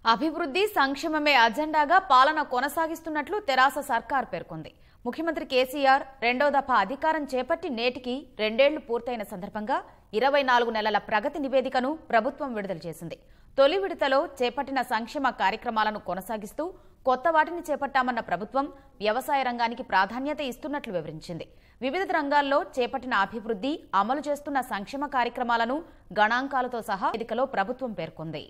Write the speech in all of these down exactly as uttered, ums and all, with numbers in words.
అభివృద్ధి సంక్షేమమే అజెండాగా పాలన కొనసాగిస్తున్నట్లు తెరాస సర్కార్ పేర్కొంది. ముఖ్యమంత్రి కేసీఆర్ రెండో దఫా అధికారం చేపట్టి నేటికి రెండేళ్లు పూర్తయిన సందర్భంగా ఇరవై నాలుగు నెలల ప్రగతి నివేదికను ప్రభుత్వం విడుదల చేసింది. తొలి విడతలో చేపట్టిన సంక్షేమ కార్యక్రమాలను కొనసాగిస్తూ కొత్త వాటిని చేపట్టామన్న ప్రభుత్వం వ్యవసాయ రంగానికి ప్రాధాన్యత ఇస్తున్నట్లు వివరించింది. వివిధ రంగాల్లో చేపట్టిన అభివృద్ధి, అమలు చేస్తున్న సంక్షేమ కార్యక్రమాలను గణాంకాలతో సహా నివేదికలో ప్రభుత్వం పేర్కొంది.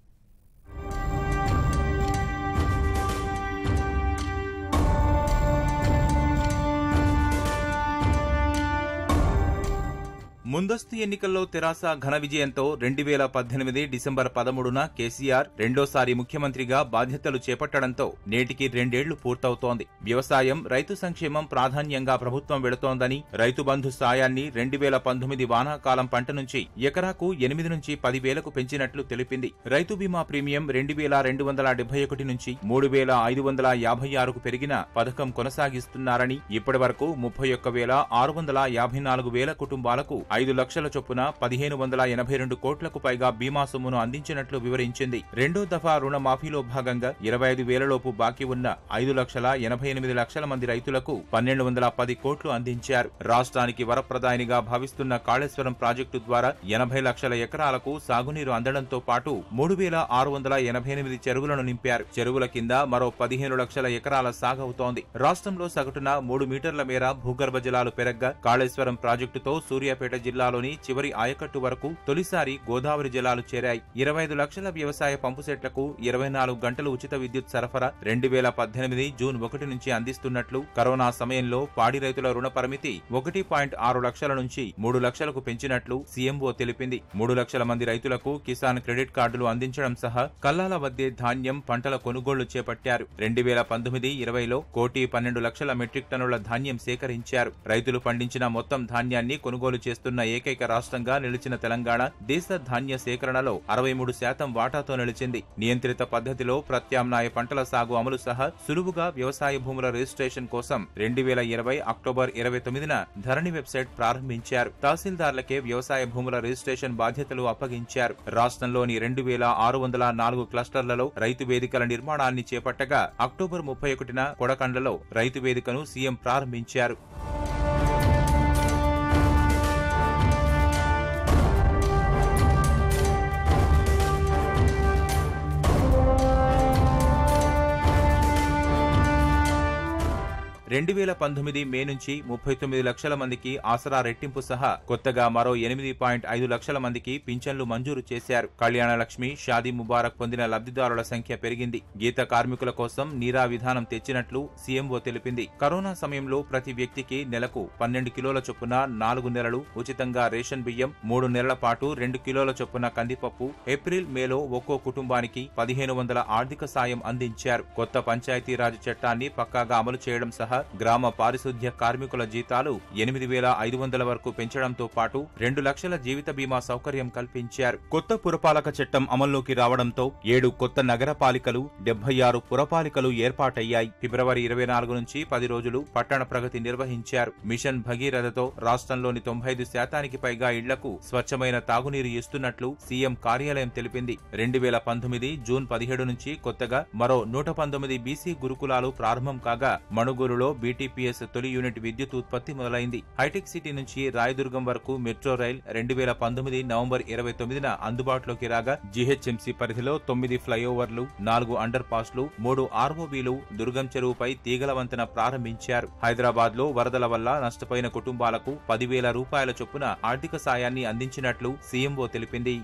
ముందస్తు ఎన్నికల్లో తెరాస ఘన విజయంతో రెండు వేల పద్దెనిమిది డిసెంబర్ పదమూడున కేసీఆర్ రెండోసారి ముఖ్యమంత్రిగా బాధ్యతలు చేపట్టడంతో నేటికి రెండేళ్లు పూర్తవుతోంది. వ్యవసాయం, రైతు సంక్షేమం ప్రాధాన్యంగా ప్రభుత్వం వెళుతోందని, రైతు బంధు సాయాన్ని రెండు వేల పంతొమ్మిది వానాకాలం పంట నుంచి ఎకరాకు ఎనిమిది నుంచి పది వేలకు పెంచినట్లు తెలిపింది. రైతు బీమా ప్రీమియం రెండు వేల రెండు వందల డెబ్బై ఒకటి నుంచి మూడు వేల ఐదు వందల యాభై ఆరుకు పెరిగిన పథకం కొనసాగిస్తున్నారని, ఇప్పటి వరకు ముప్పై ఒక్క వేల ఆరు వందల యాభై నాలుగు వేల కుటుంబాలకు ఐదు లక్షల చొప్పున పదిహేను వందల ఎనభై రెండు కోట్లకు పైగా బీమా సొమ్మును అందించినట్లు వివరించింది. రెండో దఫా రుణమాఫీలో భాగంగా ఇరవై ఐదు వేలలోపు బాకీ ఉన్న ఐదు లక్షల ఎనభై ఎనిమిది లక్షల మంది రైతులకు పన్నెండు వందల పది కోట్లు అందించారు. రాష్ట్రానికి వరప్రదాయనిగా భావిస్తున్న కాళేశ్వరం ప్రాజెక్టు ద్వారా ఎనభై లక్షల ఎకరాలకు సాగునీరు అందడంతో పాటు మూడు వేల ఆరు వందల ఎనభై ఎనిమిది చెరువులను నింపారు. చెరువుల కింద మరో పదిహేను లక్షల ఎకరాల సాగవుతోంది. రాష్ట్రంలో సగటున మూడు మీటర్ల మేర భూగర్భ జలాలు పెరగ్గా కాళేశ్వరం ప్రాజెక్టుతో సూర్యాపేట జిల్లాలోని చివరి ఆయకట్టు వరకు తొలిసారి గోదావరి జలాలు చేరాయి. ఇరవై ఐదు లక్షల వ్యవసాయ పంపు సెట్లకు ఇరవై నాలుగు గంటలు ఉచిత విద్యుత్ సరఫరా రెండు వేల పద్దెనిమిది జూన్ ఒకటి నుంచి అందిస్తున్నట్లు, కరోనా సమయంలో పాడి రైతుల రుణ పరిమితి ఒకటి పాయింట్ ఆరు లక్షల నుంచి మూడు లక్షలకు పెంచినట్లు సీఎంఓ తెలిపింది. మూడు లక్షల మంది రైతులకు కిసాన్ క్రెడిట్ కార్డులు అందించడం సహా కల్లాల వద్దే ధాన్యం, పంటల కొనుగోళ్లు చేపట్టారు. రెండు వేల పంతొమ్మిది ఇరవైలో కోటి పన్నెండు లక్షల మెట్రిక్ టన్నుల ధాన్యం సేకరించారు. రైతులు పండించిన మొత్తం ధాన్యాన్ని కొనుగోలు చేస్తున్న ఏకైక రాష్ట్రంగా నిలిచిన తెలంగాణ దేశ ధాన్య సేకరణలో అరవై మూడు శాతం వాటాతో నిలిచింది. నియంత్రిత పద్ధతిలో ప్రత్యామ్నాయ పంటల సాగు అమలు సహా సులువుగా వ్యవసాయ భూముల రిజిస్ట్రేషన్ కోసం రెండు వేల ఇరవై అక్టోబర్ ఇరవై తొమ్మిదిన ధరణి వెబ్సైట్ ప్రారంభించారు. తహసీల్దార్లకే వ్యవసాయ భూముల రిజిస్ట్రేషన్ బాధ్యతలు అప్పగించారు. రాష్ట్రంలోని రెండు వేల ఆరు వందల నాలుగు క్లస్టర్లలో రైతు వేదికల నిర్మాణాన్ని చేపట్టగా అక్టోబర్ ముప్పై ఒకటిన కొడకండ్లలో రైతు వేదికను సీఎం ప్రారంభించారు. రెండు వేల పంతొమ్మిది మే నుంచి ముప్పై తొమ్మిది లక్షల మందికి ఆసరా రెట్టింపు సహా కొత్తగా మరో ఎనిమిది పాయింట్ ఐదు లక్షల మందికి పింఛన్లు మంజూరు చేశారు. కళ్యాణ లక్ష్మి, షాదీ ముబారక్ పొందిన లబ్ధిదారుల సంఖ్య పెరిగింది. గీత కార్మికుల కోసం నీరా విధానం తెచ్చినట్లు సీఎంఓ తెలిపింది. కరోనా సమయంలో ప్రతి వ్యక్తికి నెలకు పన్నెండు కిలోల చొప్పున నాలుగు నెలలు ఉచితంగా రేషన్ బియ్యం, మూడు నెలల పాటు రెండు కిలోల చొప్పున కందిపప్పు, ఏప్రిల్ మేలో ఒక్కో కుటుంబానికి పదిహేను వందల ఆర్థిక సాయం అందించారు. కొత్త పంచాయతీరాజ్ చట్టాన్ని పక్కాగా అమలు చేయడం సహా గ్రామ పారిశుద్ధ్య కార్మికుల జీతాలు ఎనిమిది వేల ఐదు వందల వరకు పెంచడంతో పాటు రెండు లక్షల జీవిత బీమా సౌకర్యం కల్పించారు. కొత్త పురపాలక చట్టం అమల్లోకి రావడంతో ఏడు కొత్త నగరపాలికలు, డెబ్బై ఆరు పురపాలికలు ఏర్పాటయ్యాయి. ఫిబ్రవరి ఇరవై నాలుగు నుంచి పది రోజులు పట్టణ ప్రగతి నిర్వహించారు. మిషన్ భగీరథతో రాష్ట్రంలోని తొంభై ఐదు శాతానికి పైగా ఇళ్లకు స్వచ్ఛమైన తాగునీరు ఇస్తున్నట్లు సీఎం కార్యాలయం తెలిపింది. రెండు వేల పంతొమ్మిది జూన్ పదిహేడు నుంచి కొత్తగా మరో నూట పంతొమ్మిది బీసీ గురుకులాలు ప్రారంభం కాగా మణుగూరులో బీటీపీఎస్ తొలి యూనిట్ విద్యుత్ ఉత్పత్తి మొదలైంది. హైటెక్ సిటీ నుంచి రాయదుర్గం వరకు మెట్రో రైల్ రెండు వేల పంతొమ్మిది నవంబర్ ఇరవై తొమ్మిదిన అందుబాటులోకి రాగా జీహెచ్ఎంసీ పరిధిలో తొమ్మిది ఫ్లైఓవర్లు, నాలుగు అండర్ పాస్లు, మూడు ఆర్ఓబీలు, దుర్గం చెరువుపై తీగల వంతెన ప్రారంభించారు. హైదరాబాద్ లో వరదల వల్ల నష్టపోయిన కుటుంబాలకు పదివేల రూపాయల చొప్పున ఆర్థిక సాయాన్ని అందించినట్లు సీఎంఓ తెలిపింది.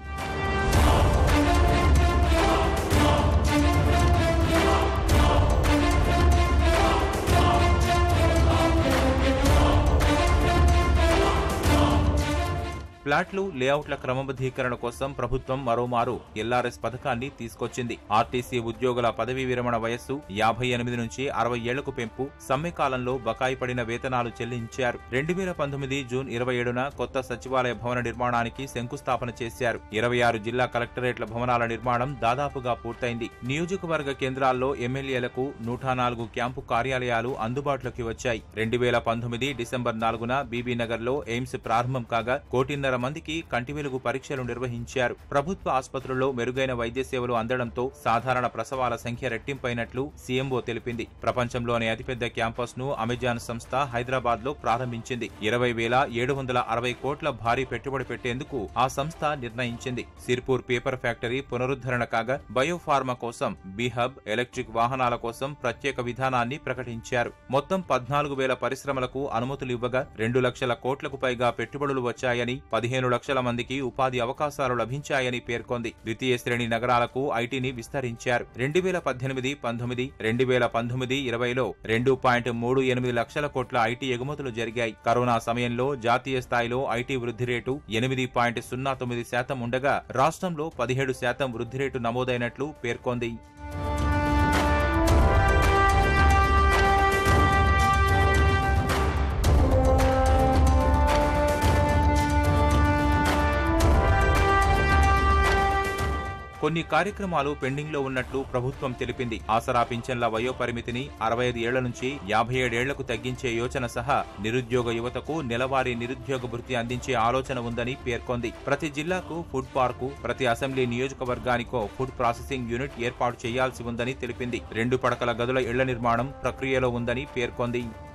ఫ్లాట్లు, లేఅవుట్ల క్రమబద్ధీకరణ కోసం ప్రభుత్వం మరోమారు ఎల్ఆర్ఎస్ పథకాన్ని తీసుకొచ్చింది. ఆర్టీసీ ఉద్యోగుల పదవీ విరమణ వయస్సు యాభై ఎనిమిది నుంచి అరవై ఏళ్లకు పెంపు, సమ్మె కాలంలో బకాయి పడిన వేతనాలు చెల్లించారు. రెండు వేల పంతొమ్మిది జూన్ ఇరవై ఏడున కొత్త సచివాలయ భవన నిర్మాణానికి శంకుస్థాపన చేశారు. ఇరవై ఆరు జిల్లా కలెక్టరేట్ల భవనాల నిర్మాణం దాదాపుగా పూర్తయింది. నియోజకవర్గ కేంద్రాల్లో ఎమ్మెల్యేలకు నూట నాలుగు క్యాంపు కార్యాలయాలు అందుబాటులోకి వచ్చాయి. రెండు వేల పంతొమ్మిది డిసెంబర్ నాలుగున బీబీ నగర్ లో ఎయిమ్స్ ప్రారంభం కాగా కోటిన్నర మందికి కంటి వెలుగు పరీక్షలు నిర్వహించారు. ప్రభుత్వ ఆసుపత్రుల్లో మెరుగైన వైద్య సేవలు అందడంతో సాధారణ ప్రసవాల సంఖ్య రెట్టింపైనట్లు సీఎంఓ తెలిపింది. ప్రపంచంలోనే అతిపెద్ద క్యాంపస్ ను అమెజాన్ సంస్థ హైదరాబాద్ లో ప్రారంభించింది. ఇరవై వేల ఏడు వందల అరవై కోట్ల భారీ పెట్టుబడి పెట్టేందుకు ఆ సంస్థ నిర్ణయించింది. సిర్పూర్ పేపర్ ఫ్యాక్టరీ పునరుద్ధరణ కాగా బయోఫార్మా కోసం బీహబ్, ఎలక్ట్రిక్ వాహనాల కోసం ప్రత్యేక విధానాన్ని ప్రకటించారు. మొత్తం పద్నాలుగు వేల పరిశ్రమలకు అనుమతులు ఇవ్వగా రెండు లక్షల కోట్లకు పైగా పెట్టుబడులు వచ్చాయని, పదిహేను లక్షల మందికి ఉపాధి అవకాశాలు లభించాయని పేర్కొంది. ద్వితీయ శ్రేణి నగరాలకు ఐటీని విస్తరించారు. రెండు వేల పద్దెనిమిది పంతొమ్మిది రెండు వేల పంతొమ్మిది ఇరవైలో రెండు పాయింట్ మూడు ఎనిమిది లక్షల కోట్ల ఐటీ ఎగుమతులు జరిగాయి. కరోనా సమయంలో జాతీయ స్థాయిలో ఐటీ వృద్ధి రేటు ఎనిమిది పాయింట్ సున్నా తొమ్మిది శాతం ఉండగా రాష్ట్రంలో పదిహేడు శాతం వృద్ధి రేటు నమోదైనట్లు పేర్కొంది. కొన్ని కార్యక్రమాలు పెండింగ్ లో ఉన్నట్లు ప్రభుత్వం తెలిపింది. ఆసరా పింఛన్ల వయోపరిమితిని అరవై ఐదు ఏళ్ల నుంచి యాభై ఏడేళ్లకు తగ్గించే యోచన సహా నిరుద్యోగ యువతకు నెలవారీ నిరుద్యోగ భృతి అందించే ఆలోచన ఉందని పేర్కొంది. ప్రతి జిల్లాకు ఫుడ్ పార్కు, ప్రతి అసెంబ్లీ నియోజకవర్గానికో ఫుడ్ ప్రాసెసింగ్ యూనిట్ ఏర్పాటు చేయాల్సి ఉందని తెలిపింది. రెండు పడకల గదుల ఇళ్ల నిర్మాణం ప్రక్రియలో ఉందని పేర్కొంది.